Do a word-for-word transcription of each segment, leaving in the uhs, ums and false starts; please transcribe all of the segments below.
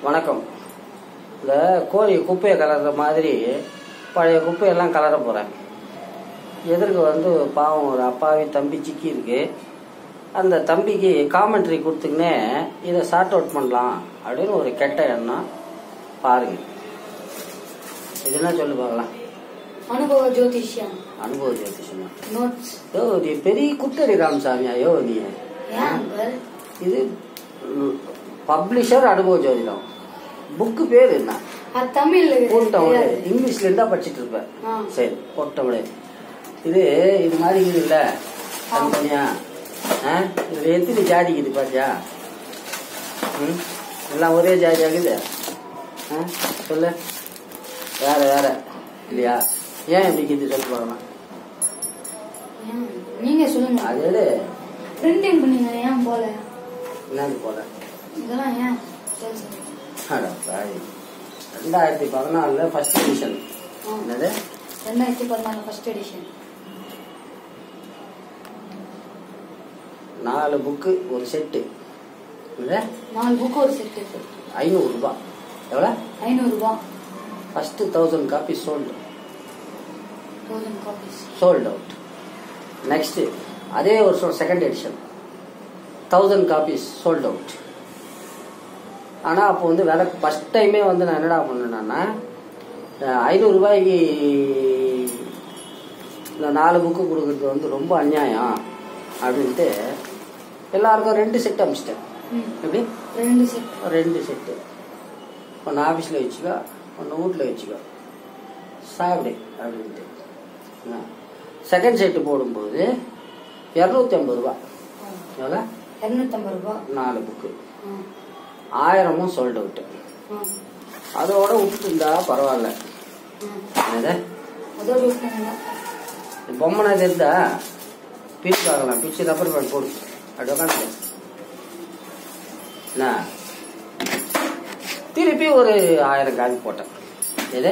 வணக்கம். இந்த கோழி குப்பையை கலர்ற மாதிரி பழைய குப்பையெல்லாம் கலர போகிறேன். எதிர்க்கு வந்து பாவம் ஒரு அப்பாவி தம்பி சிக்கி இருக்கு. அந்த தம்பிக்கு காமெண்ட்ரி கொடுத்துக்கினே இதை சார்ட் அவுட் பண்ணலாம் அப்படின்னு ஒரு கெட்ட எண்ணம். பாருங்க, இது என்ன சொல்லு பார்க்கலாம். அனுபவ ஜோதிஷ்யம். அனுபவ ஜோதிஷ்யம் நோட்ஸ். யோ நீ பெரிய குட்டடி ராமசாமி. ஐயோ நீ இது பப்ளிஷர் அனுபவ ஜோதிடம். புக்கு பேர் என்ன? தமிழ் போட்டவளே, இங்கிலீஷ்ல இருந்தா படிச்சுட்டு இருப்பேன். சரி, போட்டவளே. இது இது மாதிரி இது இல்ல தனியா. இதுல எத்தனை ஜாதி இருக்குது பாத்தியா? ம், எல்லாம் ஒரே ஜாதி ஆகுது. சொல்லு, வேற வேற இல்லையா? ஏன் இப்படி இது சொல்ல போறோம்? நீங்க சொல்லுங்க. அது பிரிண்டிங் பண்ணீங்க, ஏன் போல? என்னது போல? இதெல்லாம் ஏன்? ரெண்டாயிரத்தி பதினாலுல ஃபர்ஸ்ட் எடிஷன். என்னது? ரெண்டாயிரத்தி பதினாலு ஃபர்ஸ்ட் எடிஷன். நாலு புக்கு ஒரு செட்டு. நாலு புக்கு ஒரு செட்டு. ஐநூறு ரூபாய். எவ்வளவு? ஐநூறு ரூபாய். First thousand copy sold. Thousand copies sold out. Next அதே வருஷம் second edition thousand copies sold out. ஆனா அப்போ வந்து விலை ஃபர்ஸ்ட் டைமே வந்து நான் என்னடா பண்ணேன்னா, ஐநூறு ரூபாய்க்கு இந்த நாலு புக்கு கொடுக்கறது வந்து ரொம்ப அநியாயம் அப்படின்ட்டு எல்லாருக்கும் ரெண்டு செட் அமிச்சிட்டேன். எப்படி? ரெண்டு செட். ரெண்டு செட்டு. ஒன்று ஆஃபீஸில் வச்சுக்கோ, ஒன்று வீட்டில் வச்சுக்கோ, சாப்பிடு அப்படின்ட்டு. செகண்ட் செட்டு போடும்போது இரநூத்தி ஐம்பது ரூபா. எவ்வளோ? இரநூத்தி ஐம்பது ரூபா. நாலு புக்கு ஆயிரமும் சோல்ட் அவுட். அதோட விட்டுட்டு இருந்தா பரவாயில்ல. பொம்மை இருந்தா பிரிச்சு பார்க்கலாம். பிரிச்சு ரப்பர் பேண்ட் போடு. அப்படி உட்காந்து திருப்பி ஒரு ஆயிரம் காப்பி போட்டேன். எது?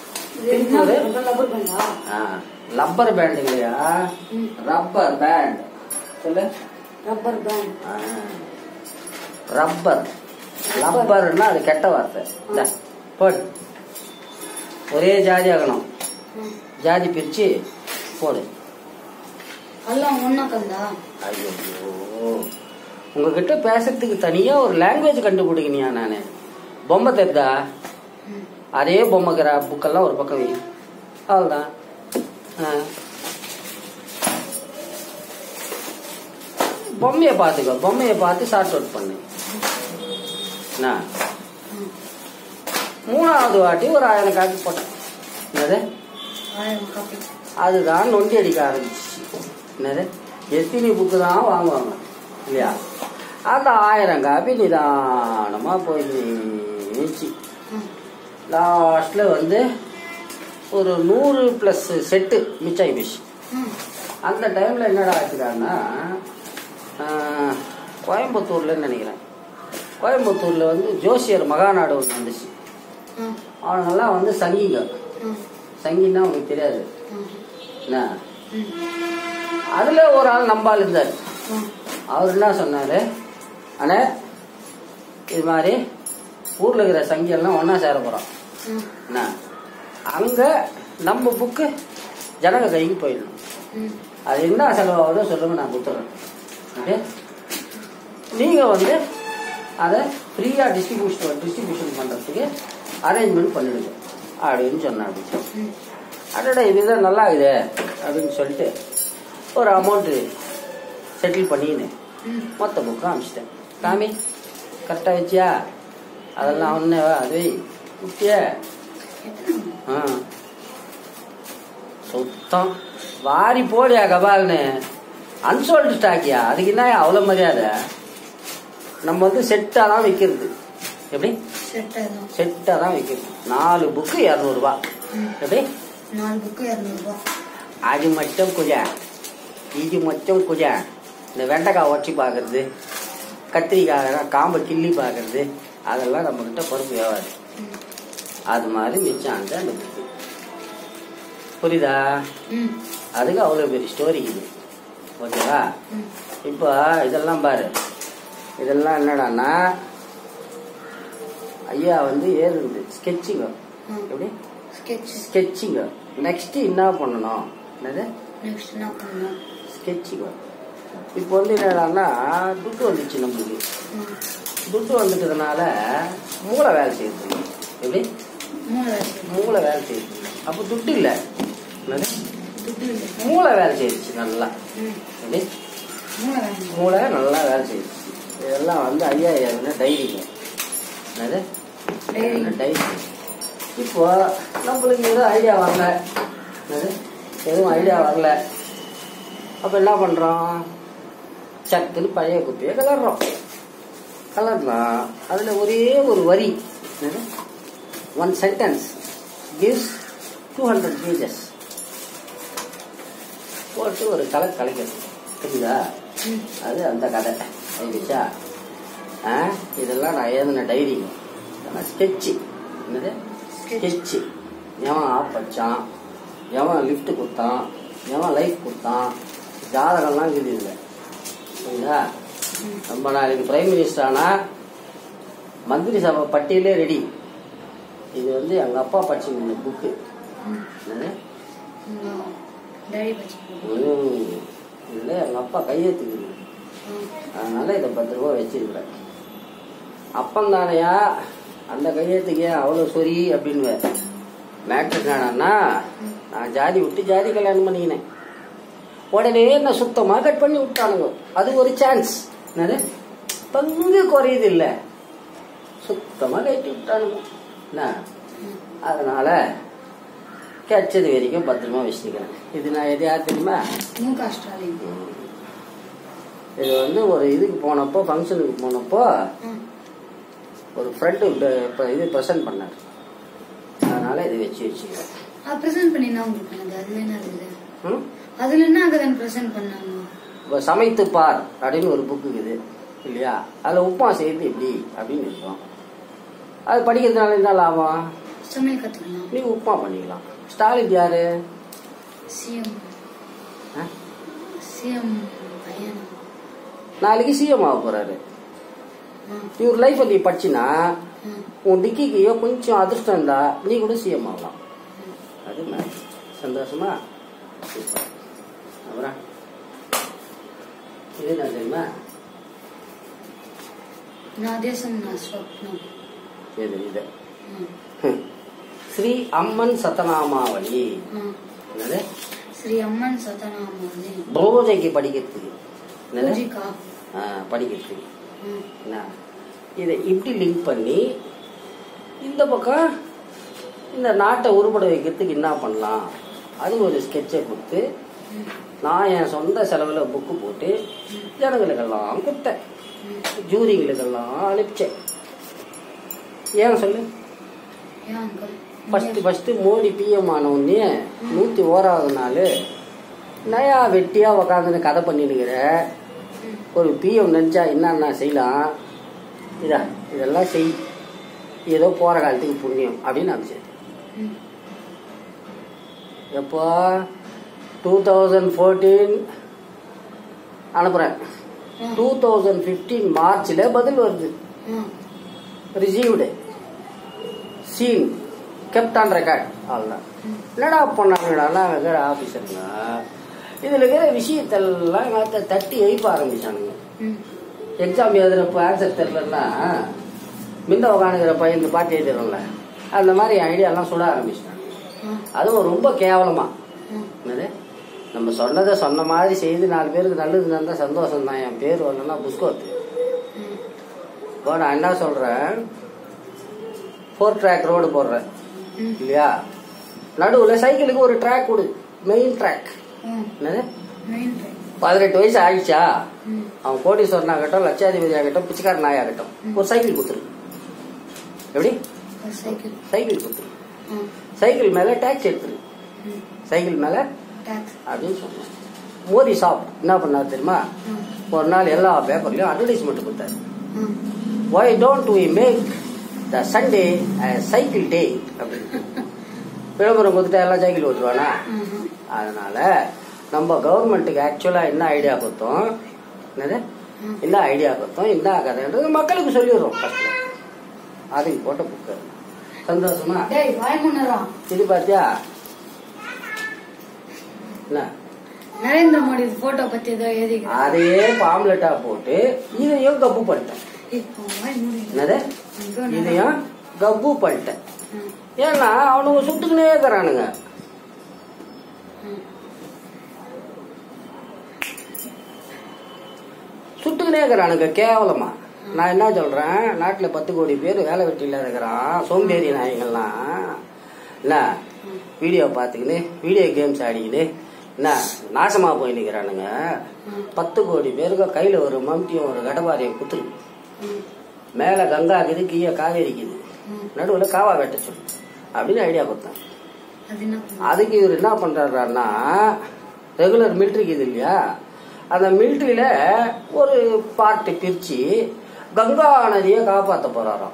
ரப்பர் பேண்ட் இல்லையா? Rubber band. சொல்லு. Rubber band. ரப்பர் ரப்பர்னா அது கெட்ட வார்த்தை. போடு. ஒரே ஜாதி ஆகணும். ஜாதி பிரிச்சு போடு. ஐயோ, உங்ககிட்ட பேசுறதுக்கு தனியா ஒரு லாங்குவேஜ் கண்டுபிடிக்கணியா? நானு பொம்மை தெரிதா? அதே பொம்மைக்கிற புக்கெல்லாம் ஒரு பக்கம் வை. அவ்வளவுதான். பொம்மையை பார்த்துக்கோ. பொம்மையை பார்த்து ஷார்ட் அவுட் பண்ணு. மூணாவது வாட்டி ஒரு ஆயிரம் காப்பி போட்டேன். என்னது? அதுதான் நொண்டி அடிக்க ஆரம்பிச்சு. என்னது? எத்தனை புக்கு தான் வாங்குவாங்க இல்லையா? அந்த ஆயிரம் காப்பி நிதானமா போயிடுச்சு. லாஸ்ட்ல வந்து ஒரு நூறு பிளஸ் செட்டு மிச்சாய் போச்சு. அந்த டைம்ல என்னடா ஆச்சுட்டாங்கன்னா, கோயம்புத்தூர்ல நினைக்கிறேன், கோயம்புத்தூர்ல வந்து ஜோசியர் மகாநாடு ஒன்று வந்துச்சு. அவங்கெல்லாம் வந்து சங்கிங்க. சங்கின்னா உங்களுக்கு தெரியாது. அதுல ஒரு ஆள் நம்பால் இருந்தார். அவர் என்ன சொன்னாரு, அண்ணே இது மாதிரி ஊர்ல இருக்கிற சங்கி எல்லாம் ஒன்னா சேர போறோம். அங்க நம்ம புக்கு ஜனங்க கைக்கு போயிடணும். அது என்ன செலவாகுதோ சொல்லுங்க, நான் கொடுத்துறேன். நீங்க வந்து அதை ஃப்ரீயா டிஸ்ட்ரிபியூஷன் டிஸ்ட்ரிபியூஷன் பண்றதுக்கு அரேஞ்ச்மெண்ட் பண்ணிடுங்க அப்படின்னு சொன்னாங்க. அடடா இதுதான் நல்லா இது அப்படின்னு சொல்லிட்டு ஒரு அமௌண்ட் செட்டில் பண்ணின்னு மொத்த புக்கும் அமிச்சிட்டேன். காமி கரெக்டா வச்சியா? அதெல்லாம் ஒன்னேவா? அது குட்டிய சுத்தம் வாரி போடியா கபால்னு. அன்சோல்டு ஸ்டாக்கியா? அதுக்கு என்ன அவ்வளவு மரியாதை? நம்ம வந்து செட்டா தான் விற்கிறது. எப்படி? செட்டா தான் விற்கிறது. நாலு புக்கு இருநூறு ரூபா. எப்படி? நாலு புக்கு இருநூறு ரூபா. அது மட்டும் குஜா, இது மட்டும் குஜா. இந்த வெண்டைக்காய் உடச்சி பாக்குறது, கத்திரிக்காய் காம்பை கிள்ளி பாக்குறது, அதெல்லாம் நம்ம கிட்ட பொறுப்பு வியாபாரம். அது மாதிரி மிச்சம் அந்த புக்கு. புரியுதா? அதுக்கு அவ்வளவு பெரிய ஸ்டோரி இது. ஓகேவா? இப்ப இதெல்லாம் பாரு. இதெல்லாம் என்னடான்னா ஐயா வந்து ஏறுது ஸ்கெட்சிங்க. எப்படி ஸ்கெட்சிங்க. நெக்ஸ்ட் என்ன பண்ணணும்? என்னது நெக்ஸ்ட் என்ன பண்ணணும்? ஸ்கெட்சிங்க. இப்போ வந்து என்னன்னா துட்டு வந்துச்சு நம்மளுக்கு. துட்டு வந்துட்டதுனால மூளை வேலை செய்யுது. எப்படி மூளை வேலை செய்யுது. அப்போ துட்டு இல்லை, மூளை வேலை செய்யுச்சு நல்லா. எப்படி மூளை நல்லா வேலை செய்யுச்சு. இதெல்லாம் வந்து ஐயா ஏன்னா டைரிங்க. என்னது டைரி. இப்போ நம்மளுக்கு எதுவும் ஐடியா வரல, என்னது எதுவும் ஐடியா வரல. அப்போ என்ன பண்ணுறோம்? சக்குன்னு பழைய குப்பியை கலர்றோம். கலர்லாம் அதில் ஒரே ஒரு வரி, என்னது one sentence gives two hundred pages போட்டு ஒரு கலர் கலைக்கிறது. புரியுதா? அது அந்த கதை ஆயிடுச்சா? ஆ இதெல்லாம் நான் எழுதின டைரிங்க. இதெல்லாம் ஸ்கெட்சு. என்னது ஸ்கெட்சு. எவன் ஆப் வச்சான், எவன் லிஃப்ட் கொடுத்தான், எவன் லைஃப் கொடுத்தான், ஜாதகம்லாம் இருக்குது இல்லை. புரியுதா? நம்ம நாளைக்கு பிரைம் மினிஸ்டர் ஆனா மந்திரி சபை பட்டியலே ரெடி. இது வந்து எங்க அப்பா படிச்சுங்க புக்கு. இதுல எங்க அப்பா கையெழுத்துக்குது. அதனால இதை பத்து ரூபா வச்சிருக்கிறேன். அப்பந்தானையா அந்த கையெழுத்துக்கு ஏன் அவ்வளவு சொரி அப்படின்னு மேட்ரு காணா நான் ஜாதி விட்டு ஜாதி கல்யாணம் பண்ணிக்கினேன். உடனே என்ன சுத்தமா கட் பண்ணி விட்டானுங்க. அது ஒரு சான்ஸ். என்னது பங்கு குறையுது இல்ல, சுத்தமா கட்டி விட்டானுங்க. என்ன அதனால கிடைச்சது வரைக்கும் பத்திரமா வச்சுக்கிறேன். இது நான் எது யார் தெரியுமா? இது வந்து ஒரு இதுக்கு போனப்போ, ஃபங்க்ஷனுக்கு போனப்போ ஒரு ஃப்ரெண்டு இது ப்ரெசென்ட் பண்ணார். அதனால இது வச்சு வச்சுக்கிறேன். சமைத்து பார் அப்படின்னு ஒரு புக்கு இருக்குது இல்லையா? அதுல உப்புமா செய்யுது எப்படி அப்படின்னு இருக்கும். அது படிக்கிறதுனால என்ன லாபம்? சமையல் கத்துக்கலாம். நீ உப்புமா பண்ணிக்கலாம். ஸ்டாலின் யாரு? சிஎம். சிஎம் பையன். நாளைக்கு சிஎம் ஆக போறாரு. நீ ஒரு லைஃப் நீ படிச்சினா உன் டிக்கிக்கையோ கொஞ்சம் அதிர்ஷ்டம் இருந்தா நீ கூட சிஎம் ஆகலாம். அது சந்தோஷமா? அப்புறம் இது என்ன தெரியுமா? இது ஸ்ரீ அம்மன் சத்தநாமாவளி. ஸ்ரீ அம்மன் சத்தநாமாவளி பூஜைக்கு படிக்கிறதுக்கு படிக்கிறதுக்கு இதை இப்படி லிங்க் பண்ணி இந்த பக்கம் இந்த நாட்டை உருப்பட வைக்கிறதுக்கு என்ன பண்ணலாம் அது ஒரு ஸ்கெட்சை கொடுத்து நான் என் சொந்த செலவுல புக்கு போட்டு ஜனங்களுக்கெல்லாம் கொடுத்தேன், ஜூரிங்களுக்கெல்லாம் அனுப்பிச்சேன். ஏன் சொல்லு? ஃபர்ஸ்ட் ஃபர்ஸ்ட் மோடி பிஎம் ஆன உடனே நூத்தி ஓராவது நாள் நயா வெட்டியா உக்காந்து கதை பண்ணிடுங்கிற ஒரு பிஎம் நினைச்சா என்னன்னா செய்யலாம், இதா இதெல்லாம் செய், ஏதோ போற காலத்துக்கு புண்ணியம் அப்படின்னு அனுப்பிச்சேன். எப்போ டூ தௌசண்ட் ஃபோர்டீன் அனுப்புறேன். டூ தௌசண்ட் பிப்டீன் மார்ச்ல பதில் வருது. Received seen kept on record. அவ்வளோதான். என்னடா பண்ணாங்கடா ஆபீசருங்க இதுல இருக்கிற விஷயத்தெல்லாம் தட்டி எழுப்ப ஆரம்பிச்சானுங்க. எக்ஸாம் எழுதுறப்ப ஆன்சர் தெரியலன்னா மிந்த உட்காந்துக்கிற பையன் இந்த பாட்டு எழுதிடும்ல, அந்த மாதிரி ஐடியாலாம் சுட ஆரம்பிச்சிட்டாங்க. அதுவும் ரொம்ப கேவலமா. என்னது நம்ம சொன்னதை சொன்ன மாதிரி செய்து நாலு பேருக்கு நல்லது நடந்தா சந்தோஷம் தான். என் பேர் வரலன்னா புஸ்கோத்து. இப்போ நான் என்ன சொல்றேன், ஃபோர் ட்ராக் ரோடு போடுறேன் இல்லையா, நடுவுல சைக்கிளுக்கு ஒரு ட்ராக் கொடு, மெயின் ட்ராக். என்னது பதினெட்டு வயசு ஆயிடுச்சா, அவன் கோடீஸ்வரன் ஆகட்டும், லட்சாதிபதி ஆகட்டும், பிச்சைக்காரன் நாய் ஆகட்டும், ஒரு சைக்கிள் கொடுத்துரு. எப்படி சைக்கிள் கொடுத்துரு, சைக்கிள் மேல டாக்ஸ் எடுத்துரு, சைக்கிள் மேல அப்படின்னு சொன்னேன். மோடி சாப் என்ன பண்ணாரு தெரியுமா, ஒரு நாள் எல்லா பேப்பர்லயும் அட்வர்டைஸ்மெண்ட் கொடுத்தாரு. Why don't we make the Sunday a cycle day அப்படின்னு விளம்பரம் கொடுத்துட்டா எல்லாம் சைக்கிள் ஓட்டுவானா? அதனால நம்ம கவர்மெண்ட்டுக்கு ஆக்சுவலா என்ன ஐடியா கொடுத்தோம், என்னது என்ன ஐடியா கொடுத்தோம், என்ன கதைன்றது மக்களுக்கு சொல்லிடுறோம். அதுக்கு போட்ட புக்கு. சந்தோஷமா? டேய் வாய் முன்னரா. இது பாத்தியா? என்ன? நரேந்திர மோடி போட்டோ பத்தி ஏதோ எழுதி அதே பாம்லெட்டா போட்டு இதையும் கப்பு பண்ணிட்டேன். என்னது? இதையும் கப்பு பண்ணிட்டேன். ஏன்னா அவனுங்க சுட்டுக்கினே இருக்கிறானுங்க. சுட்டுக்கினே இருக்கிறானுங்க கேவலமா. நான் என்ன சொல்றேன், நாட்டுல பத்து கோடி பேர் வேலை வெட்டியில இருக்கிறான். சோம்பேறி நாய்கள்லாம் என்ன வீடியோ பாத்துக்கின்னு வீடியோ கேம்ஸ் ஆடிக்கின்னு என்ன நாசமா போய் நிக்கிறானுங்க. பத்து கோடி பேருக்கு கையில ஒரு மம்டியும் ஒரு கடபாரியம் குத்துரு. மேல கங்கா இருக்குது, கீழே காவேரிக்குது, நடுவுல காவா வெட்ட சொல்லு அப்படின்னு ஐடியா கொடுத்தேன். அதுக்கு இவர் என்ன பண்றாருன்னா, ரெகுலர் மிலிட்ரிக்கு இது இல்லையா, அந்த மிலிட்ரியில ஒரு பார்ட்டி பிரிச்சு கங்கா நதியை காப்பாற்ற போறாராம்.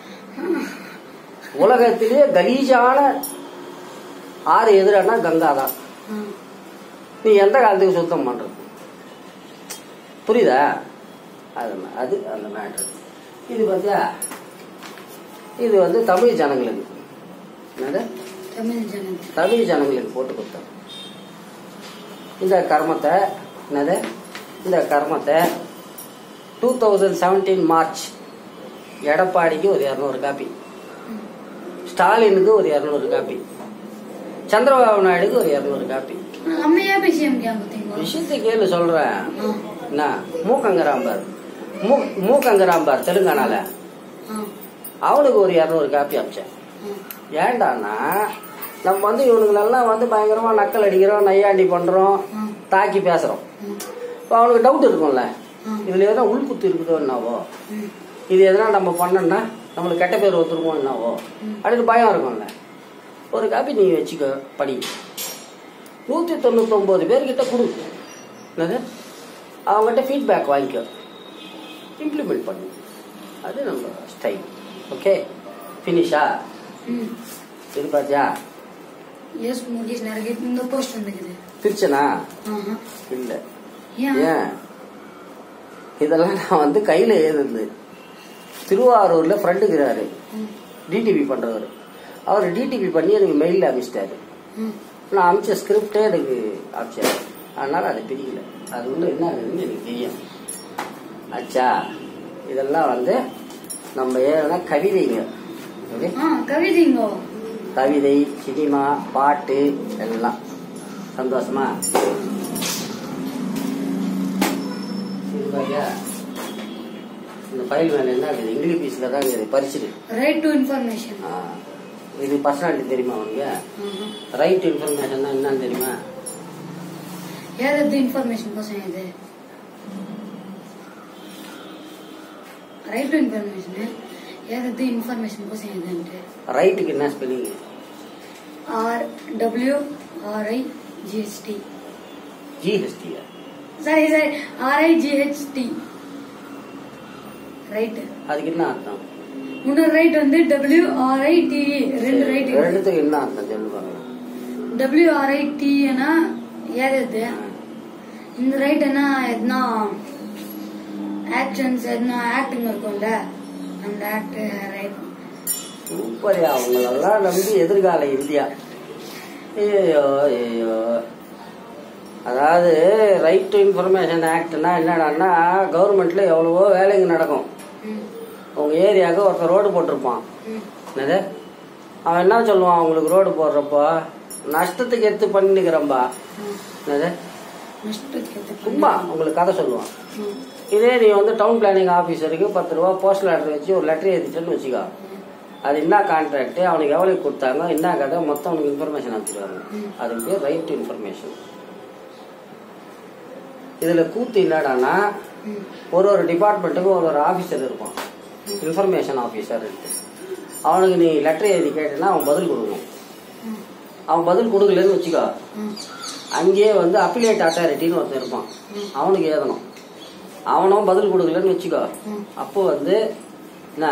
உலகத்திலே கலீஜான ஆறு எதிரானா கங்கா தான். நீ எந்த காலத்துக்கு சுத்தம் பண்றது? புரியுதா? அது அது அந்த மேட்ரு. இது பார்த்தியா, இது வந்து தமிழ் ஜனங்களுக்கு, என்னது தமிழ் ஜனங்களுக்கு போட்டு கொடுத்தேன். இந்த கர்மத்தை என்னது இந்த கர்மத்தை டூ தௌசண்ட் செவன்டீன் மார்ச் எடப்பாடிக்கு ஒரு இரநூறு காப்பி, ஸ்டாலினுக்கு ஒரு இரநூறு காப்பி, சந்திரபாபு நாயுடுக்கு ஒரு இரநூறு காப்பி. விஷயத்தை கேளு சொல்றேன். என்ன மூக்கங்கராம்பார் மூக்கங்கராம்பார் தெலுங்கானால அவனுக்கு ஒரு இரநூறு காப்பி அமிச்சேன். ஏண்டான்னா நம்ம வந்து இவனுங்களெல்லாம் வந்து பயங்கரமா நக்கல் அடிக்கிறோம், நையாண்டி பண்றோம், தாக்கி பேசுறோம். இப்போ அவனுக்கு டவுட் இருக்கும்ல, இதுல எதனா உள்குத்து இருக்குதோ என்னவோ, இது எதனா நம்ம பண்ணோம்னா நம்மளுக்கு கெட்ட பேர் ஒத்துருமோ என்னவோ அப்படின்னு பயம் இருக்கும்ல. ஒரு காப்பி நீ வச்சுக்க, படி. நூத்தி தொண்ணூத்தி ஒன்பது பேர்கிட்ட கொடு. என்னது அவங்ககிட்ட ஃபீட்பேக் வாங்கிக்க, இம்ப்ளிமெண்ட் பண்ணு. அது நம்ம ஸ்டைல். ஓகே, ஃபினிஷா? இது பாத்தியா? பிரிச்சனா? இல்ல. ஏன் இதெல்லாம் நான் வந்து கையில எழுதுது. திருவாரூர்ல ஃப்ரெண்டுங்கிறாரு, டிடிபி பண்றவர். அவர் டிடிபி பண்ணி எனக்கு மெயில அனுப்பிச்சிட்டாரு. நான் அமிச்ச ஸ்கிரிப்டே எனக்கு அமிச்சாரு. அதனால அதை பிரிக்கல. அது உள்ள என்ன ஆகுதுன்னு எனக்கு தெரியும். அச்சா, இதெல்லாம் வந்து நம்ம ஏன்னா கவிதைங்க, கவிதை, சினிமா, பாட்டு எல்லாம். சந்தோஷமா? இந்த ஃபைல் மேல என்ன இருக்குது? இங்கிலீஷ்ல தான் இருக்குது, படிச்சுட்டு. Right to information. இது பர்சனாலிட்டி தெரியுமா உனக்கு? ரைட் டு இன்ஃபர்மேஷன் தான் என்னன்னு தெரியுமா? ஏதாவது இன்ஃபர்மேஷன் கோசம் இது ரைட் டு இன்ஃபர்மேஷன். ஏதாவது இன்ஃபர்மேஷன் கோசம் இதுன்ட்டு. ரைட்டுக்கு என்ன spelling? R W R I G H T. G H T? சரி சரி, R I G H T. Right. அதுக்கு என்ன அர்த்தம்? இன்னொரு ரைட் வந்து டபிள்யூ ஆர் ஐ டி. ரெண்டு ரைட். ரெண்டுத்துக்கு என்ன அர்த்தம் சொல்லுவாங்க? டபிள்யூ ஆர் ஐ டி னா ஏதாவது, இந்த ரைட் என்ன எதுனா ஆக்ஷன்ஸ் எதுனா ஆக்டிங் இருக்கும்ல, அந்த ஆக்ட் ரைட். சூப்பர்யா, அவங்களெல்லாம் நம்பி எதிர்கால இந்தியா. ஐயோ ஐயோ. அதாவது ரைட் டு இன்ஃபர்மேஷன் ஆக்ட்னா என்னடான்னா, கவர்மெண்ட்ல எவ்வளவோ வேலைங்க நடக்கும். உங்க ஏரியாவுக்கு ஒருத்தர் ரோடு போட்டிருப்பான். என்னது அவன் என்ன சொல்லுவான், அவங்களுக்கு ரோடு போடுறப்போ நஷ்டத்துக்கு எடுத்து பண்ணிக்கிறம்பா. என்னது சும்மா உங்களுக்கு கதை சொல்லுவான். இதே நீ வந்து டவுன் பிளானிங் ஆபீசருக்கு பத்து ரூபா போஸ்டல் ஆர்டர் வச்சு ஒரு லெட்டர் எழுதிட்டேன்னு வச்சுக்கோ, அது என்ன கான்ட்ராக்ட், அவனுக்கு எவ்வளவு கொடுத்தாங்க, என்ன கதை, மொத்தம் அவனுக்கு இன்ஃபர்மேஷன் அனுப்பிடுவாங்க. அதுக்கு பேர் ரைட் டு இன்ஃபர்மேஷன். இதுல கூத்து என்னடானா, ஒரு ஒரு டிபார்ட்மெண்ட்டுக்கும் ஒரு ஒரு ஆபீசர் இருப்பான், இன்ஃபர்மேஷன் ஆபீசர் இருக்கு. அவனுக்கு நீ லெட்டர் எழுதி கேட்டேன்னா அவன் பதில் கொடுக்கணும். அவன் பதில் கொடுக்கலன்னு வச்சுக்கோ, அங்கேயே வந்து அப்பிலேட் அத்தாரிட்டின்னு ஒருத்தர் இருப்பான், அவனுக்கு எழுதணும். அவனும் பதில் கொடுக்கலன்னு வச்சுக்கோ, அப்போ வந்து என்ன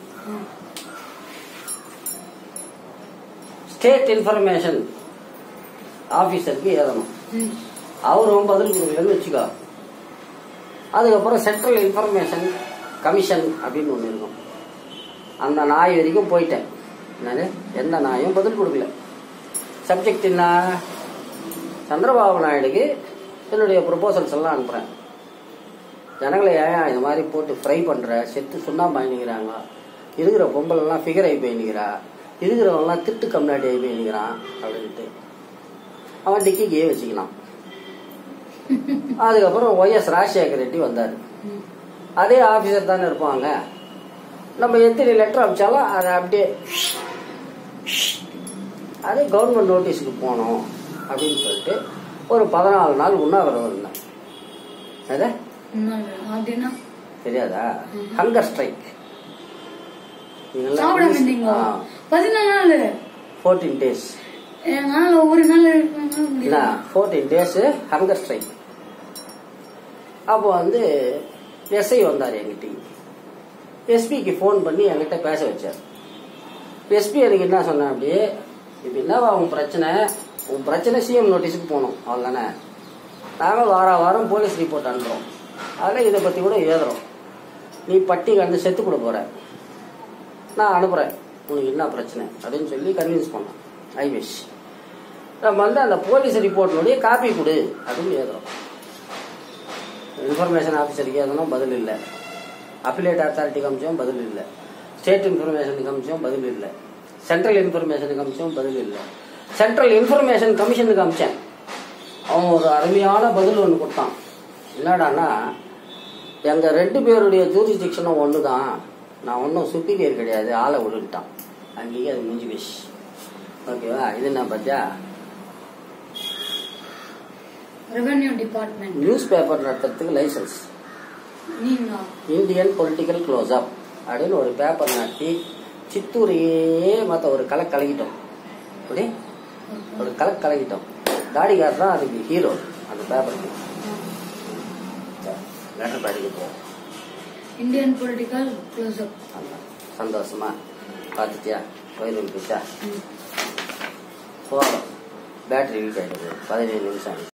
ஸ்டேட் இன்ஃபர்மேஷன் ஆபீசருக்கு எழுதணும். அவரும் பதில் கொடுக்கலன்னு வச்சுக்கோ, அதுக்கப்புறம் சென்ட்ரல் இன்ஃபர்மேஷன் கமிஷன் அப்படின்னு ஒண்ணு இருக்கும். அந்த நாய் வரைக்கும் போயிட்டேன். என்னது, எந்த நாயும் பதில் கொடுக்கல. சப்ஜெக்ட் என்ன, சந்திரபாபு நாயுடுக்கு என்னுடைய ப்ரொபோசல்ஸ் எல்லாம் அனுப்புறேன். ஜனங்களை ஏன் இது மாதிரி போட்டு ஃப்ரை பண்ற, செத்து சுண்ணாம்பு ஆயினுக்கிறாங்க, இருக்கிற பொம்பளெல்லாம் ஃபிகர் ஆகி போயினுக்கிறா, இருக்கிறவங்கலாம் திட்டு கம்னாடி ஆகி போயினுக்கிறான் அப்படின்ட்டு அவன் டிக்கிக்கே வச்சுக்கலாம். அதுக்கப்புறம் ஒய் எஸ் ராஜசேகர் ரெட்டி வந்தார். அதே ஆபீசர் தானே இருப்பாங்க. நம்ம எத்தனை லெட்டர் அனுப்பிச்சாலும் அதை அப்படியே அதே கவர்மெண்ட் நோட்டீஸுக்கு போனோம் அப்படின்னு சொல்லிட்டு ஒரு பதினாலு நாள் உண்ணாவிரதம் இருந்தேன். அது தெரியாதா, hunger strike. Fourteen days fourteen days hunger strike. அப்போ வந்து எஸ்ஐ வந்தார் என்கிட்ட. எஸ்பிக்கு ஃபோன் பண்ணி என்கிட்ட பேச வச்சார். எஸ்பி எனக்கு என்ன சொன்னேன், அப்படியே இப்ப என்னவா உன் பிரச்சனை, உன் பிரச்சனை சிஎம் நோட்டீஸுக்கு போகணும் அவ்வளோதானே. நாங்கள் வார வாரம் போலீஸ் ரிப்போர்ட் அனுப்புறோம், அதில் இதை பற்றி கூட எழுதுறோம். நீ பட்டி கண்டு செத்து கூட போற, நான் அனுப்புறேன், உனக்கு என்ன பிரச்சனை அப்படின்னு சொல்லி கன்வின்ஸ் பண்ணேன். ஐ விஷ் நம்ம வந்து அந்த போலீஸ் ரிப்போர்ட்னுடைய காப்பி கொடு அப்படின்னு எழுதுறோம். இன்ஃபர்மேஷன் ஆஃபீஸருக்கு எழுதணும், பதில் இல்லை. அப்பிலேட் அத்தாரிட்டிக்கு அமிச்சோம், பதில் இல்லை. ஸ்டேட் இன்ஃபர்மேஷனுக்கு அமிச்சோம், பதில் இல்லை. சென்ட்ரல் இன்ஃபர்மேஷனுக்கு அமிச்சோம், பதில் இல்லை. சென்ட்ரல் இன்ஃபர்மேஷன் கமிஷனுக்கு அமிச்சேன். அவன் ஒரு அருமையான பதில் ஒன்று கொடுத்தான். என்னடான்னா, எங்க ரெண்டு பேருடைய ஜூரிஸ்டிக்ஷனும் ஒன்று தான், நான் ஒன்றும் சுப்பீரியர் கிடையாது, ஆளை விழுந்துட்டான். அங்கேயே அது முடிஞ்சு போச்சு. ஓகேவா, இது என்ன பத்தியா, ரெவென்யூ டிபார்ட்மெண்ட் நியூஸ் பேப்பர் நடத்துறதுக்கு licence, Indian political close up அப்படின்னு ஒரு பேப்பர் நடத்தி சித்தூரையே மற்ற ஒரு கலை கலக்கிட்டோம். அப்படி ஒரு கலை கலக்கிட்டோம். தாடிகார் தான் அதுக்கு ஹீரோ. அந்த பேப்பருக்கு லெட்டர் படிக்க இந்தியன் பொலிட்டிக்கல் க்ளோஸ் அப். சந்தோஷமா பார்த்துட்டியா, வயிறு பிடிச்சா போதும். பேட்டரி வீக் ஆகிடுது, பதினேழு நிமிஷம்.